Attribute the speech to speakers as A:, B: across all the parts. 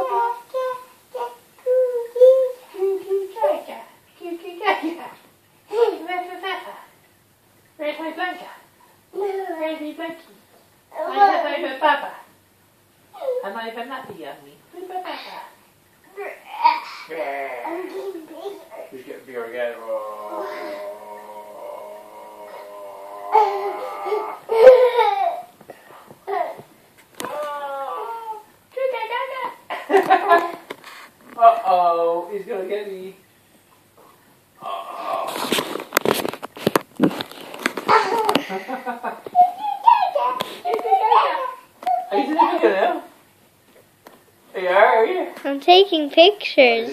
A: Where's my blanket? Where's my blankie? I have over Baba. Am I over nappy yummy? Where's my Baba? He's getting bigger again. Uh-oh, he's gonna get me. Are you taking a video now? Are you?
B: I'm taking pictures.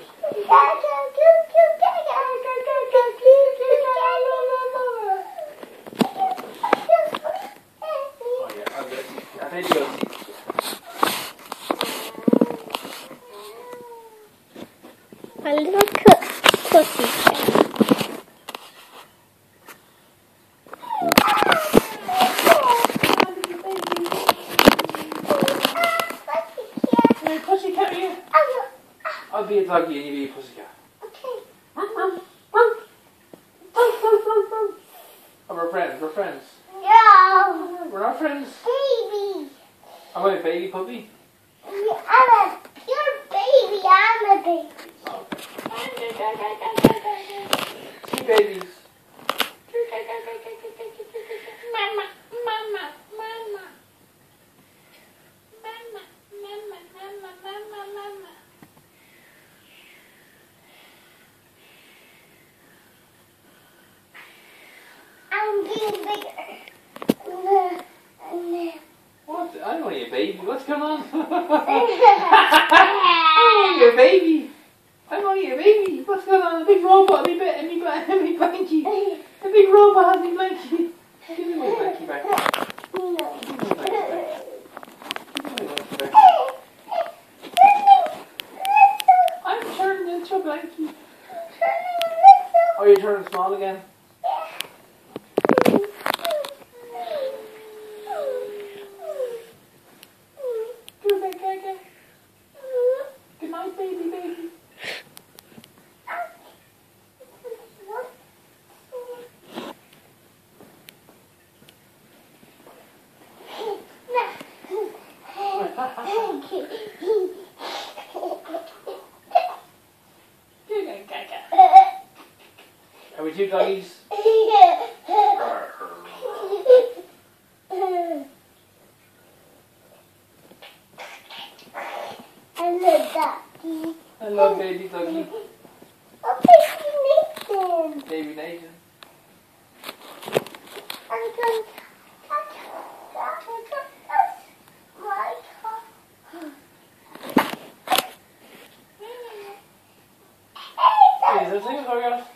B: A little pussycat.
A: Pussycat, are you? I'll be a doggy and you be a pussycat.
B: Okay.
A: Oh, we're friends. We're friends.
B: No.
A: We're not friends.
B: Baby.
A: Am I a baby puppy?
B: You're a baby. I'm a baby.
A: Two babies.
B: Mama. I'm getting bigger.
A: What? I'm only a baby. What's going on? I'm only a baby. I'm only a baby. What's going on? A big robot in me blankie. A big robot has me blankie. Give me my blankie back. I'm turning into a blankie. Oh, you're turning small again? Good night, baby. Are we two doggies? I love baby doggy.
B: Oh, baby Nathan.
A: Baby Nathan. Hey, is there a single dog out?